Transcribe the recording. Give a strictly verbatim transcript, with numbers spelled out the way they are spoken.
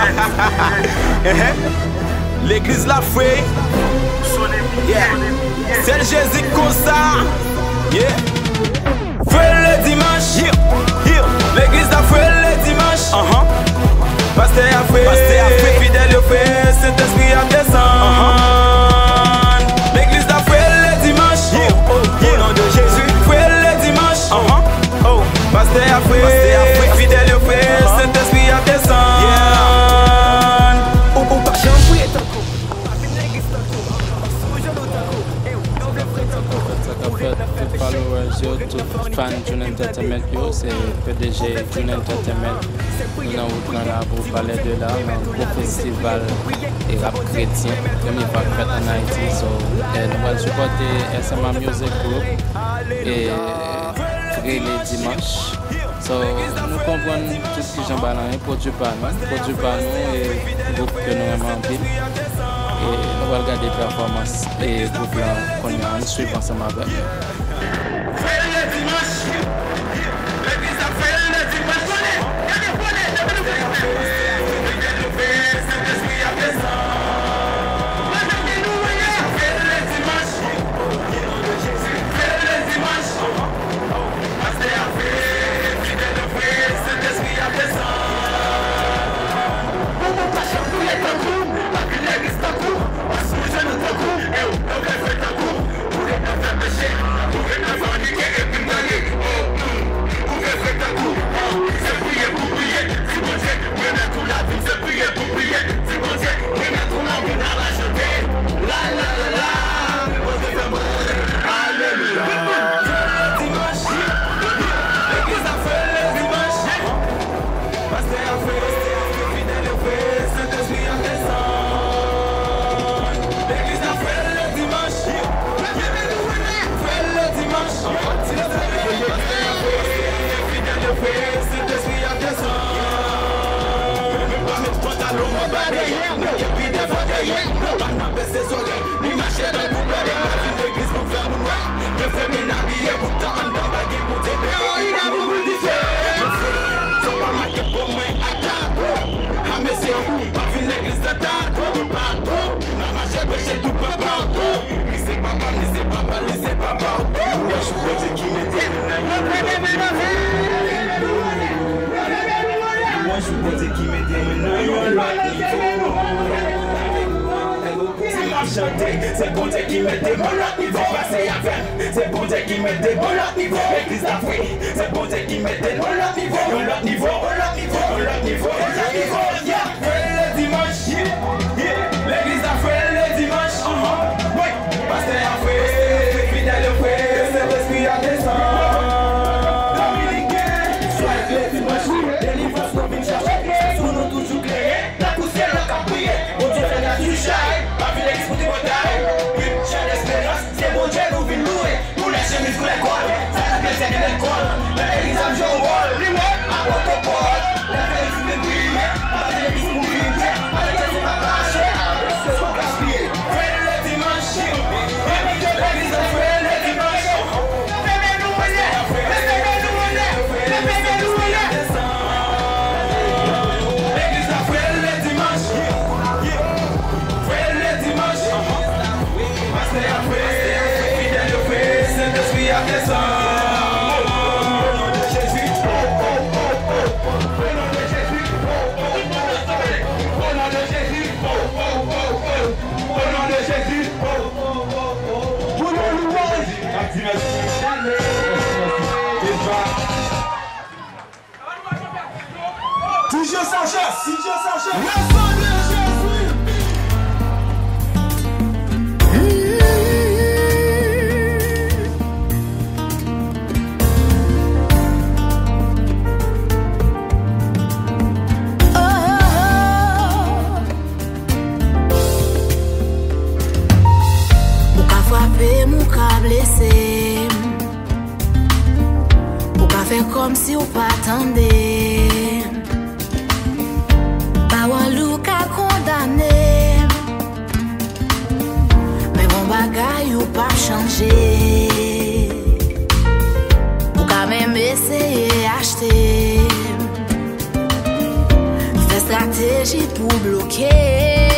L'église la fouille. Yeah. C'est le Jésus comme ça. Yeah. Fouille le dimanche. Yeah. Yeah. L'église la fouille le dimanche. Uh-huh. Pasteur a fouille. Pasteur a fouille. Fidèle au fait. Saint-Esprit a descendu. Uh-huh. L'église la fouille le dimanche. Yeah. Oh. Yeah. Au nom de Jésus. Fouille le dimanche. Uh-huh. Oh. Pasteur a fouille. Fidèle au fait. Saint-Esprit a descendu. Yeah. Oh, oh, pas j'envoie ton coup. Tout followers, tout fan June Entertainment, c'est P D G June Entertainment. Nous avons là pour parler de là, un gros festival et rap chrétien, premier fois fait en Haïti. So, nous allons supporter S M A Music Group et créer les dimanches. So, nous comprenons tout ce qui est Jean-Balain, produit par nous, produit par nous et groupe que nous aimons en ville. Et nous allons regarder les performances et le groupe qu'on a en suivant ensemble avec nous. C'est bon Dieu qui met des mots là, il va passer avec. C'est bon Dieu qui met des mots là, il va l'église d'Afrique. C'est bon Dieu qui met des mots là, il va au lot niveau, au lot niveau, au lot niveau, au lot niveau. Yeah, le dimanche, yeah, l'église d'Afrique le dimanche. Uh-huh. Oui, pasteur Afrique, fidèle au frère, c'est l'esprit à descendre. Dominicain, soit le dimanche, délivrance qu'on vient chercher. Sous nous toujours clair, la poussière la capouille. Bon Dieu fait la touche. C'est bon Dieu nous vient louer. Nous les chemises pour l'école. Ça la plaisir de l'école. L'église a joué au rôle. À votre pôle. La vérité de briller. La l'église pour vivre. La l'église pour marcher. C'est son gaspiller. Fais le dimanche. L'église a fait le dimanche. Levez-nous en l'air. Levez-nous en l'air. Levez-nous en l'air. L'église a fait le dimanche. Fais le dimanche. Pasteur a fait. Saint-Esprit a descendu. Au nom de Jésus. Au nom de Jésus. Au nom de Jésus. Au nom de Jésus. Pour le louange. Toujours sans chasse. Toujours sans chasse. Blessé, ou pas faire comme si ou pas attendait. Pas ou qu'à condamner, mais mon bagage ou pas changer. Ou quand même essayer acheter, fais stratégie pour bloquer.